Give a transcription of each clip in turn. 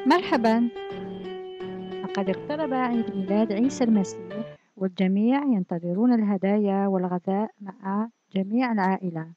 مرحبا. لقد اقترب عيد ميلاد عيسى المسيح والجميع ينتظرون الهدايا والغذاء مع جميع العائلة.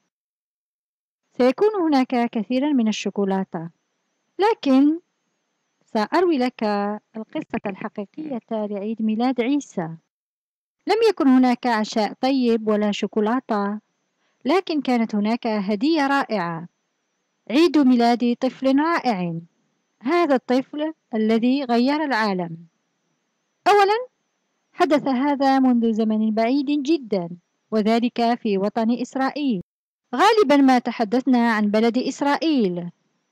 سيكون هناك كثيرا من الشوكولاتة، لكن سأروي لك القصة الحقيقية لعيد ميلاد عيسى. لم يكن هناك عشاء طيب ولا شوكولاتة، لكن كانت هناك هدية رائعة: عيد ميلاد طفل رائع. هذا الطفل الذي غير العالم. أولا، حدث هذا منذ زمن بعيد جدا، وذلك في وطن إسرائيل. غالبا ما تحدثنا عن بلد إسرائيل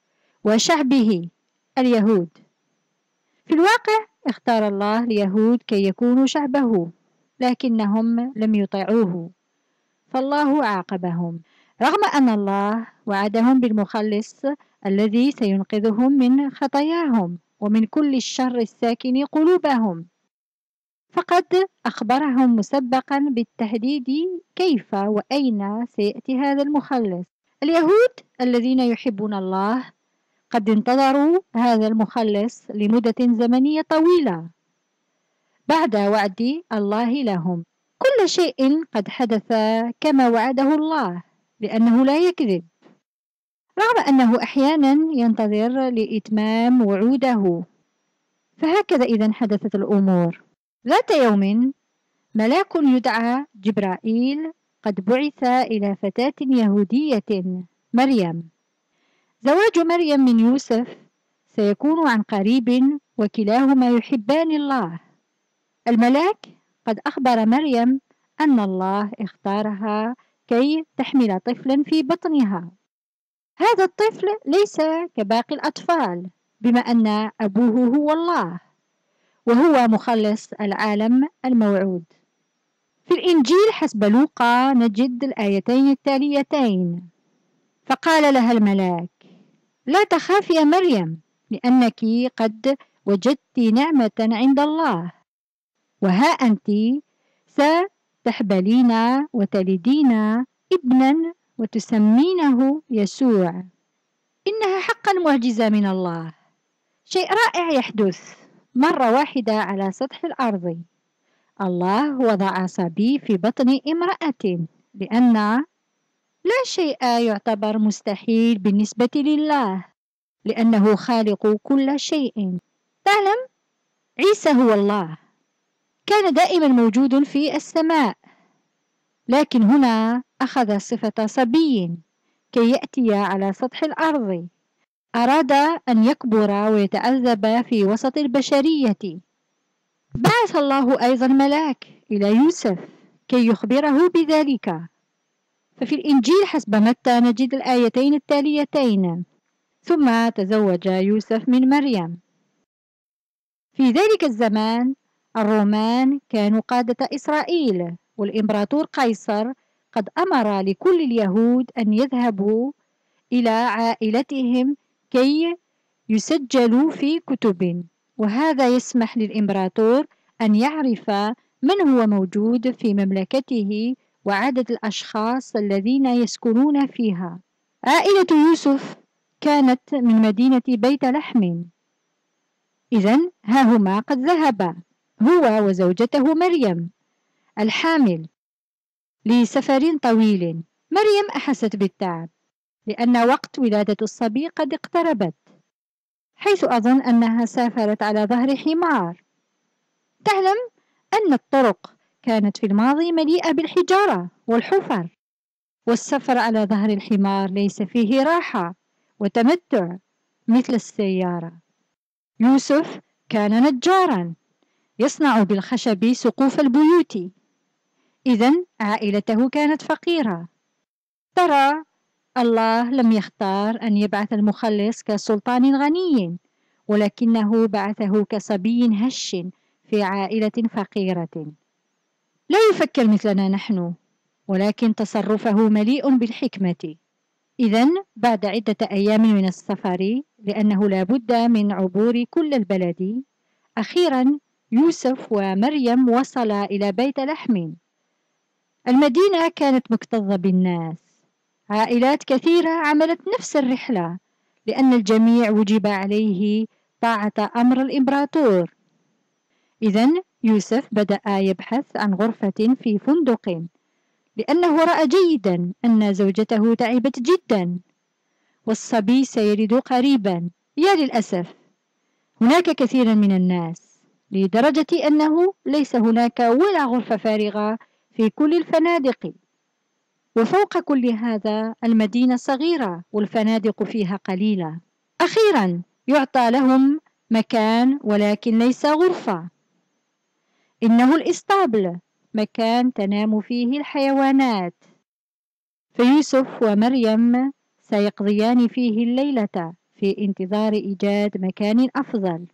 وشعبه اليهود. في الواقع اختار الله اليهود كي يكونوا شعبه، لكنهم لم يطيعوه، فالله عاقبهم، رغم أن الله وعدهم بالمخلص الذي سينقذهم من خطاياهم ومن كل الشر الساكن قلوبهم. فقد أخبرهم مسبقا بالتهديد كيف وأين سيأتي هذا المخلص. اليهود الذين يحبون الله قد انتظروا هذا المخلص لمدة زمنية طويلة بعد وعد الله لهم. كل شيء قد حدث كما وعده الله، لأنه لا يكذب، رغم أنه أحيانا ينتظر لإتمام وعوده. فهكذا إذن حدثت الأمور. ذات يوم، ملاك يدعى جبرائيل قد بعث إلى فتاة يهودية، مريم. زواج مريم من يوسف سيكون عن قريب، وكلاهما يحبان الله. الملاك قد أخبر مريم أن الله اختارها كي تحمل طفلا في بطنها. هذا الطفل ليس كباقي الأطفال، بما أن أبوه هو الله، وهو مخلص العالم الموعود. في الإنجيل حسب لوقا نجد الآيتين التاليتين: فقال لها الملاك: لا تخافي يا مريم، لأنك قد وجدت نعمة عند الله، وها أنت ستحبلين وتلدين ابنا وتسمينه يسوع. إنها حقا معجزة من الله، شيء رائع يحدث مرة واحدة على سطح الأرض. الله وضع صبي في بطن امرأة، لأن لا شيء يعتبر مستحيل بالنسبة لله، لأنه خالق كل شيء. تعلم، عيسى هو الله، كان دائما موجود في السماء، لكن هنا أخذ صفة صبي كي يأتي على سطح الأرض. أراد أن يكبر ويتعذب في وسط البشرية. بعث الله أيضا ملاك إلى يوسف كي يخبره بذلك. ففي الإنجيل حسب متى نجد الآيتين التاليتين: ثم تزوج يوسف من مريم. في ذلك الزمان الرومان كانوا قادة إسرائيل، والإمبراطور قيصر قد أمر لكل اليهود أن يذهبوا إلى عائلتهم كي يسجلوا في كتب، وهذا يسمح للإمبراطور أن يعرف من هو موجود في مملكته وعدد الأشخاص الذين يسكنون فيها. عائلة يوسف كانت من مدينة بيت لحم. إذن ها هما قد ذهبا هو وزوجته مريم الحامل لسفر طويل. مريم أحست بالتعب لأن وقت ولادة الصبي قد اقتربت، حيث أظن أنها سافرت على ظهر حمار. تعلم أن الطرق كانت في الماضي مليئة بالحجارة والحفر، والسفر على ظهر الحمار ليس فيه راحة وتمتع مثل السيارة. يوسف كان نجارا يصنع بالخشب سقوف البيوت، إذن عائلته كانت فقيرة. ترى، الله لم يختار أن يبعث المخلص كسلطان غني، ولكنه بعثه كصبي هش في عائلة فقيرة. لا يفكر مثلنا نحن، ولكن تصرفه مليء بالحكمة. إذن بعد عدة أيام من السفر، لأنه لا بد من عبور كل البلد، أخيرا يوسف ومريم وصلا إلى بيت لحم. المدينة كانت مكتظة بالناس، عائلات كثيرة عملت نفس الرحلة، لأن الجميع وجب عليه طاعة أمر الإمبراطور. إذن يوسف بدأ يبحث عن غرفة في فندق، لأنه رأى جيدا أن زوجته تعبت جدا والصبي سيلد قريبا. يا للأسف، هناك كثير من الناس، لدرجة أنه ليس هناك ولا غرفة فارغة في كل الفنادق. وفوق كل هذا المدينة صغيرة والفنادق فيها قليلة. أخيرا يعطى لهم مكان، ولكن ليس غرفة، إنه الإسطبل، مكان تنام فيه الحيوانات. فيوسف ومريم سيقضيان فيه الليلة في انتظار إيجاد مكان أفضل.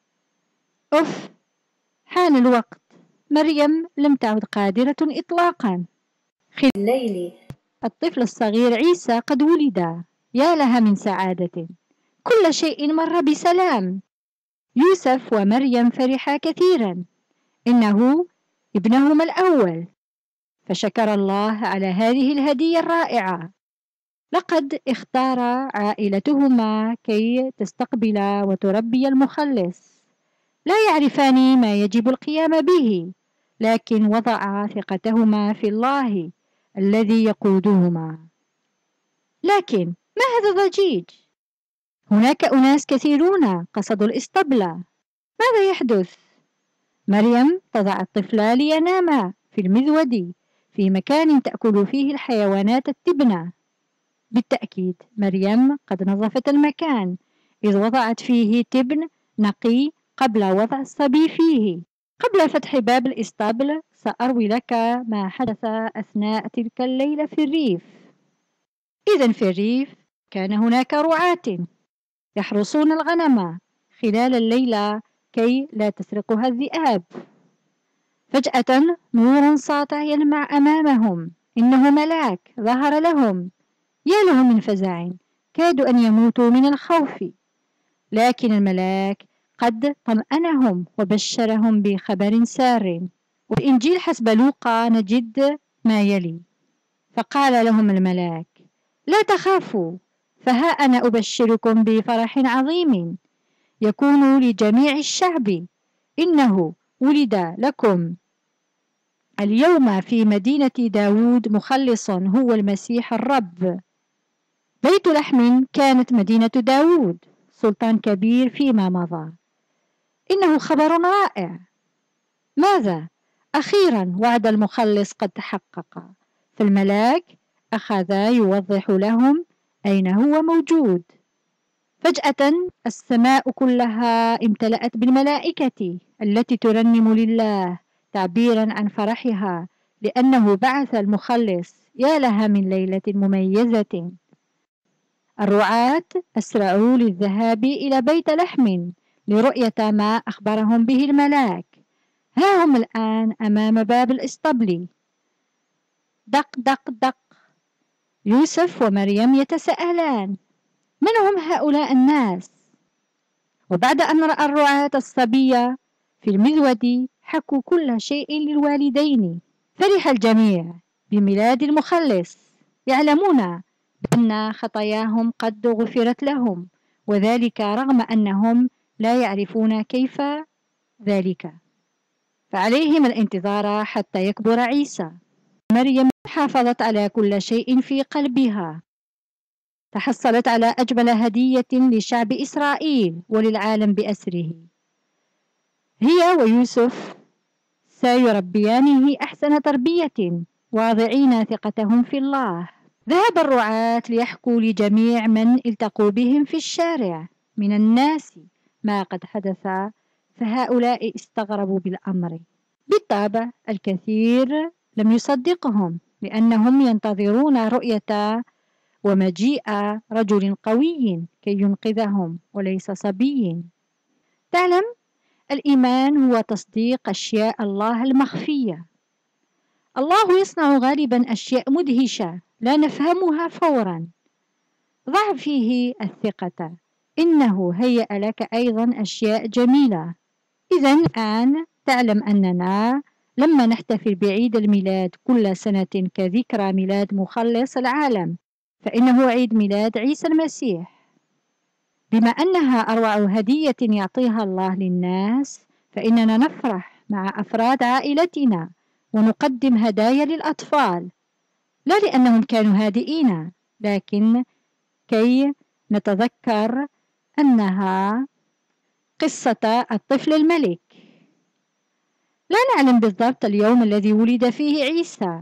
أف، حان الوقت. مريم لم تعد قادرة إطلاقا. خلال الليل الطفل الصغير عيسى قد ولد. يا لها من سعادة، كل شيء مر بسلام. يوسف ومريم فرحا كثيرا، إنه ابنهما الأول، فشكر الله على هذه الهدية الرائعة. لقد اختار عائلتهما كي تستقبل وتربي المخلص. لا يعرفان ما يجب القيام به، لكن وضعا ثقتهما في الله الذي يقودهما. لكن ما هذا الضجيج؟ هناك أناس كثيرون قصدوا الإسطبل. ماذا يحدث؟ مريم تضع الطفل لينام في المذود في مكان تأكل فيه الحيوانات التبنة. بالتأكيد مريم قد نظفت المكان، إذ وضعت فيه تبن نقي قبل وضع الصبي فيه. قبل فتح باب الإسطبل سأروي لك ما حدث أثناء تلك الليلة في الريف. إذن في الريف كان هناك رعاة يحرسون الغنم خلال الليلة كي لا تسرقها الذئاب. فجأة نور ساطع يلمع أمامهم، إنه ملاك ظهر لهم. يا له من فزع، كادوا أن يموتوا من الخوف، لكن الملاك قد طمأنهم وبشرهم بخبر سار. وفي إنجيل حسب لوقا نجد ما يلي: فقال لهم الملاك: لا تخافوا، فها أنا أبشركم بفرح عظيم يكون لجميع الشعب، إنه ولد لكم اليوم في مدينة داود مخلص هو المسيح الرب. بيت لحم كانت مدينة داود، سلطان كبير فيما مضى. إنه خبر رائع. ماذا؟ أخيرا وعد المخلص قد تحقق. فالملاك أخذ يوضح لهم أين هو موجود. فجأة السماء كلها امتلأت بالملائكة التي ترنم لله تعبيرا عن فرحها لأنه بعث المخلص. يا لها من ليلة مميزة. الرعاة أسرعوا للذهاب إلى بيت لحم لرؤية ما أخبرهم به الملاك. ها هم الآن أمام باب الإسطبل. دق دق دق. يوسف ومريم يتساءلان: من هم هؤلاء الناس؟ وبعد أن رأى الرعاة الصبي في المذود حكوا كل شيء للوالدين. فرح الجميع بميلاد المخلص، يعلمون بأن خطاياهم قد غفرت لهم، وذلك رغم أنهم لا يعرفون كيف ذلك. فعليهم الانتظار حتى يكبر عيسى. مريم حافظت على كل شيء في قلبها. تحصلت على أجمل هدية لشعب إسرائيل وللعالم بأسره. هي ويوسف سيربيانه أحسن تربية، واضعين ثقتهم في الله. ذهب الرعاة ليحكوا لجميع من التقوا بهم في الشارع من الناس ما قد حدث، فهؤلاء استغربوا بالأمر. بالطبع الكثير لم يصدقهم، لأنهم ينتظرون رؤية ومجيء رجل قوي كي ينقذهم وليس صبي. تعلم، الإيمان هو تصديق أشياء الله المخفية. الله يصنع غالبا أشياء مدهشة لا نفهمها فورا. ضع فيه الثقة، إنه هيأ لك أيضا أشياء جميلة. إذن الآن تعلم أننا لما نحتفل بعيد الميلاد كل سنة كذكرى ميلاد مخلص العالم، فإنه عيد ميلاد عيسى المسيح. بما أنها أروع هدية يعطيها الله للناس، فإننا نفرح مع أفراد عائلتنا ونقدم هدايا للأطفال، لا لأنهم كانوا هادئين، لكن كي نتذكر أنها قصة الطفل الملك. لا نعلم بالضبط اليوم الذي ولد فيه عيسى،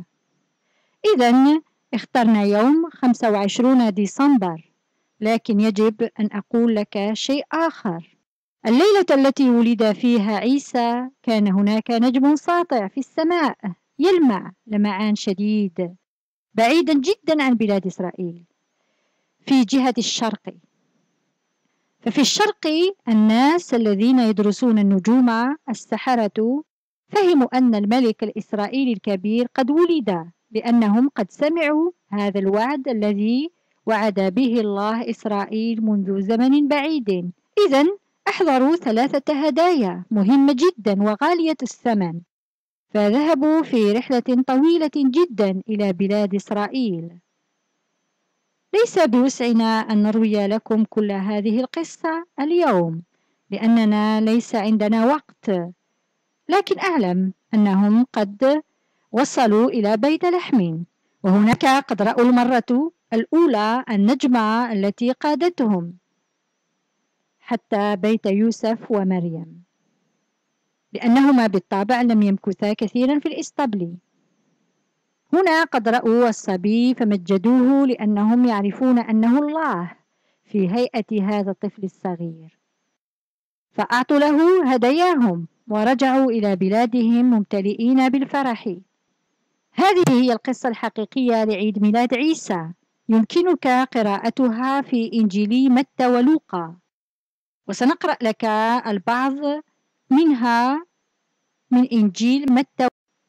إذن اخترنا يوم 25 ديسمبر، لكن يجب أن أقول لك شيء آخر. الليلة التي ولد فيها عيسى كان هناك نجم ساطع في السماء يلمع لمعان شديد بعيدا جدا عن بلاد إسرائيل في جهة الشرق. ففي الشرق الناس الذين يدرسون النجوم السحرة فهموا أن الملك الإسرائيلي الكبير قد ولد، لأنهم قد سمعوا هذا الوعد الذي وعد به الله إسرائيل منذ زمن بعيد. إذن أحضروا 3 هدايا مهمة جدا وغالية الثمن، فذهبوا في رحلة طويلة جدا إلى بلاد إسرائيل. ليس بوسعنا أن نروي لكم كل هذه القصة اليوم لأننا ليس عندنا وقت، لكن أعلم أنهم قد وصلوا إلى بيت لحم، وهناك قد رأوا المرة الأولى النجمة التي قادتهم حتى بيت يوسف ومريم، لأنهما بالطبع لم يمكثا كثيرا في الإسطبل. هنا قد رأوا الصبي فمجدوه لأنهم يعرفون أنه الله في هيئة هذا الطفل الصغير، فأعطوا له هداياهم ورجعوا إلى بلادهم ممتلئين بالفرح. هذه هي القصة الحقيقية لعيد ميلاد عيسى، يمكنك قراءتها في إنجيلي متى ولوقا، وسنقرأ لك البعض منها من إنجيل متى.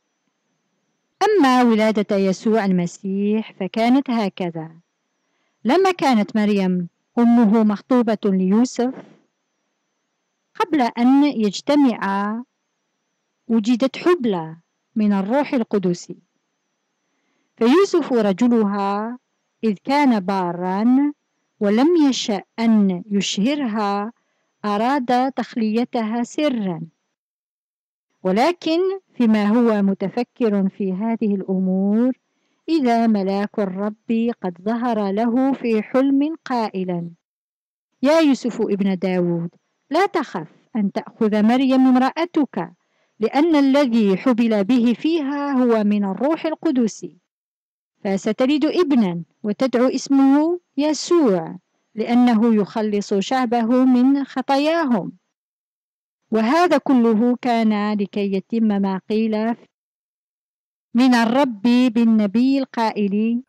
أما ولادة يسوع المسيح فكانت هكذا: لما كانت مريم أمه مخطوبة ليوسف، قبل أن يجتمعا وجدت حبلى من الروح القدس، فيوسف رجلها إذ كان بارا ولم يشأ أن يشهرها أراد تخليتها سرا، ولكن فيما هو متفكر في هذه الأمور إذا ملاك الرب قد ظهر له في حلم قائلا: يا يوسف ابن داود، لا تخف أن تأخذ مريم امرأتك، لأن الذي حبل به فيها هو من الروح القدس، فستلد ابنا وتدعو اسمه يسوع، لأنه يخلص شعبه من خطاياهم. وهذا كله كان لكي يتم ما قيل من الرب بالنبي القائل: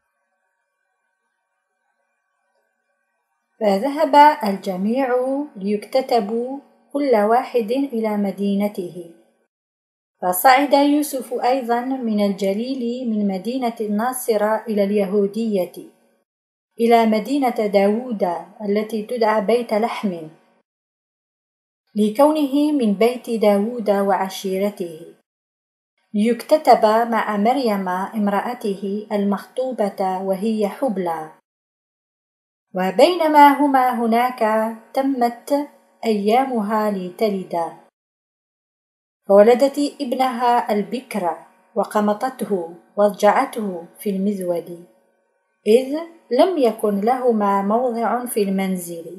فذهب الجميع ليكتتبوا كل واحد إلى مدينته. فصعد يوسف أيضا من الجليل من مدينة الناصرة إلى اليهودية إلى مدينة داود التي تدعى بيت لحم، لكونه من بيت داود وعشيرته، ليكتتب مع مريم امرأته المخطوبة وهي حبلى. وبينما هما هناك تمت أيامها لتلد، فولدت ابنها البكر وقمطته واضجعته في المزود، إذ لم يكن لهما موضع في المنزل.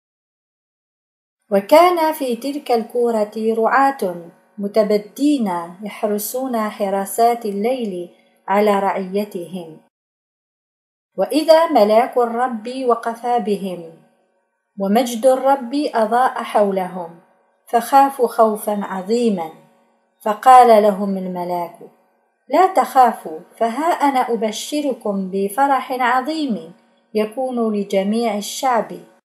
وكان في تلك الكورة رعاة متبدين يحرسون حراسات الليل على رعيتهم. وإذا ملاك الرب وقف بهم، ومجد الرب أضاء حولهم، فخافوا خوفا عظيما. فقال لهم الملاك: لا تخافوا، فها أنا أبشركم بفرح عظيم يكون لجميع الشعب،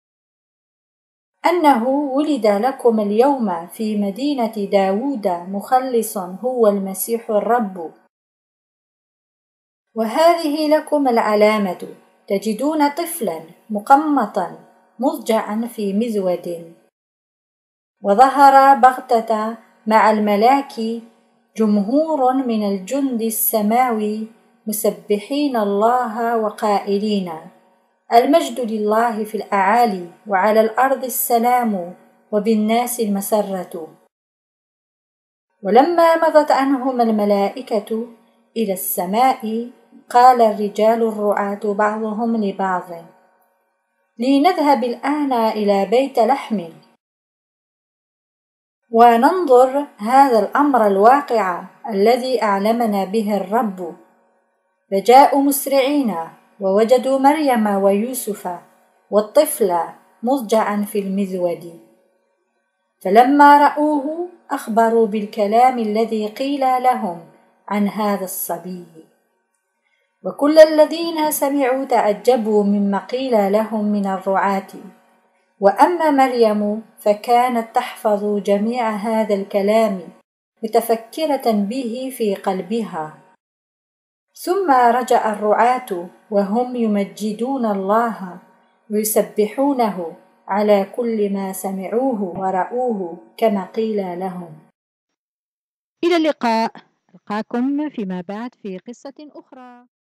أنه ولد لكم اليوم في مدينة داود مخلص هو المسيح الرب. وهذه لكم العلامة: تجدون طفلا مقمطا مضجعا في مزود. وظهر بغتة مع الملاك جمهور من الجند السماوي مسبحين الله وقائلين: المجد لله في الأعالي، وعلى الأرض السلام، وبالناس المسرة. ولما مضت عنهم الملائكة إلى السماء، قال الرجال الرعاة بعضهم لبعض: لنذهب الآن إلى بيت لحم وننظر هذا الأمر الواقع الذي أعلمنا به الرب. فجاءوا مسرعين، ووجدوا مريم ويوسف والطفل مضجعا في المذود. فلما رأوه أخبروا بالكلام الذي قيل لهم عن هذا الصبي. وكل الذين سمعوا تعجبوا مما قيل لهم من الرعاة. وأما مريم فكانت تحفظ جميع هذا الكلام، متفكرة به في قلبها. ثم رجع الرعاة وهم يمجدون الله ويسبحونه على كل ما سمعوه ورأوه كما قيل لهم. إلى اللقاء، ألقاكم فيما بعد في قصة أخرى.